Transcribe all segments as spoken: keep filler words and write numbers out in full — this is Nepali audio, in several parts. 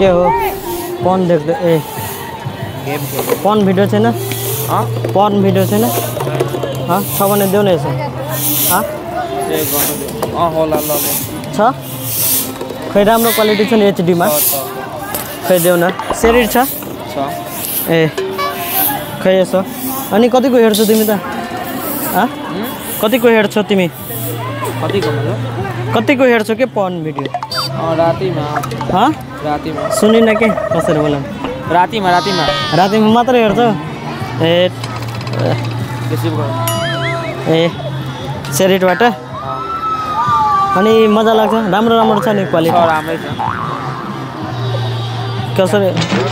के हो पर्न देख्दै ए गेम खेल्नु पर्न भिडियो छैन अँ पर्न भिडियो छैन हाँ छ भने देऊ न यसो हाँ ए गर्नु दियो अँ होला ल ल छ खै राम्रो क्वालिटी छ नि एचडीमा खै देऊ न सेरिट छ छ ए खै यसो अनि कतिको हेर्छौ तिमी त हाँ कतिको हेर्छौ तिमी कतिको मतलब कतिको हेर्छौ के पर्न भिडियो अँ रातिमा हाँ रातिमा सुनिन के कसरी बोला रातिमा रातिमा रातिमा मात्र हेर्छौ ए रिसिभ गर ए सेरिटबाट अनि मजा लाग्छ राम्रो राम्रो छ नि क्वालिटी राम्रै छ कसरी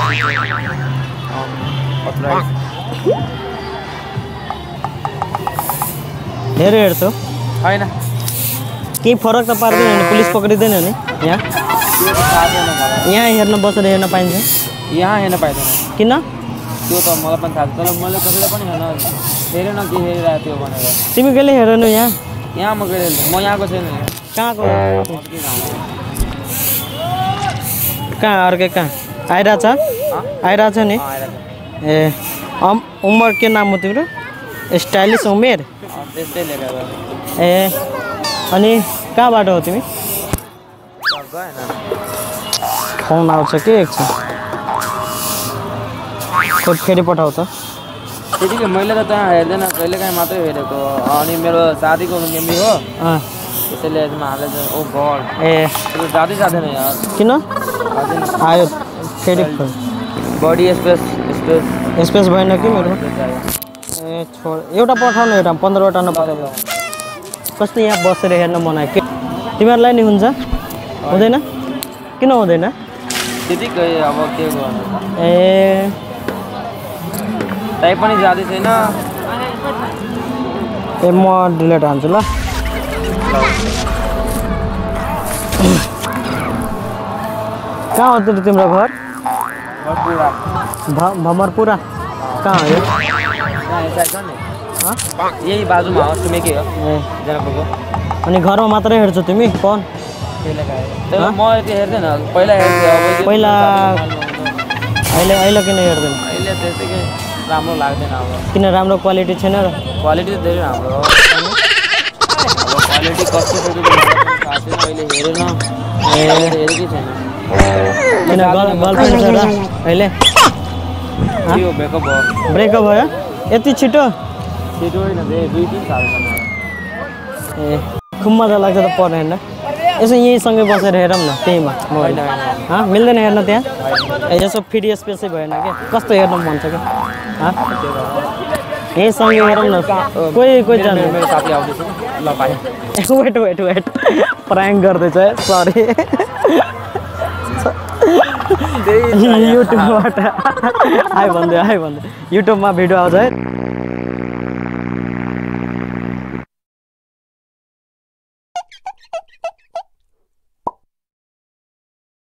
धेरै हेर्छौ होइन केही फरक त पार्दैन नि पुलिस पक्रिँदैन नि यहाँ यहाँ हेर्न बसेर हेर्न पाइन्छ यहाँ हेर्न पाइँदैन किन त्यो त मलाई पनि थाहा छ तर मैले कसैलाई पनि हेर्न हेरेन के हेरिरहेको थियो भनेर तिमी कहिले हेरेनौ यहाँ यहाँ म गएर म यहाँको छैन कहाँको कहाँ अर्कै कहाँ आइरहेछ आइरहेछ नि ए अम उमेर के नाम हो तिम्रो स्टाइलिस उमेर त्यस्तै लेखेर ए अनि कहाँबाट हो तिमी फोन आउँछ के एकछिन कोड फेरि पठाउँछ त्यतिकै मैले त त्यहाँ हेर्दैन कहिलेकाहीँ मात्रै हेरेको अनि मेरो साथीको मेमोरी हो त्यसैले यसमा हालेछ ओ गड ए त्यो जाँदै जाँदैन यार किन आयो फेरि बडी स्पेस स्पेस स्पेस भएन कि मेरो ए छोड एउटा पठाउनु एउटा पन्ध्रवटा नपठाउनु कस्तो यहाँ बसेर हेर्न मन आयो के तिमीहरूलाई नि हुन्छ हुँदैन किन हुँदैन त्यतिकै अब के गर्नु ए टाइप पनि जाँदै छैन ए म डिलेट हान्छु ल कहाँ हो त तिम्रो घर भमरपुरा कहाँ हो यो यही बाजुमा हो छिमेकी हो जनकपुरको अनि घरमा मात्रै हेर्छौ तिमी फोन म यति हेर्दैन पहिला हेर्थेँ अब पहिला अहिले अहिले किन हेर्दैन अहिले त्यतिकै राम्रो लाग्दैन अब किन राम्रो क्वालिटी छैन र क्वालिटी त धेरै राम्रो हो अब क्वालिटी कस्तो छ त्यो थाहा छैन अहिले हेरेन ए हेरेकै छैन किन गर्लफ्रेन्ड छ र अहिले यो ब्रेकअप भयो ब्रेकअप भयो यति छिटो छिटो होइन दुई तिन सालसम्म ए खुब मजा लाग्छ त पर्न हेर्न यसो यहीँसँगै बसेर हेरौँ न त्यहीमा होइन हाँ मिल्दैन हेर्न त्यहाँ ए यसो फ्री स्पेसै भएन क्या कस्तो हेर्नु मन छ क्या हाँ यहीँसँगै हेरौँ न कोही कोही जान्छ मेरो साथी आउँदैछ ल पाएँ वेट वेट वेट प्राङ्क गर्दैछ है सरी युट्युबबाट आयो भन्दै आयो भन्दै युट्युबमा भिडियो आउँछ है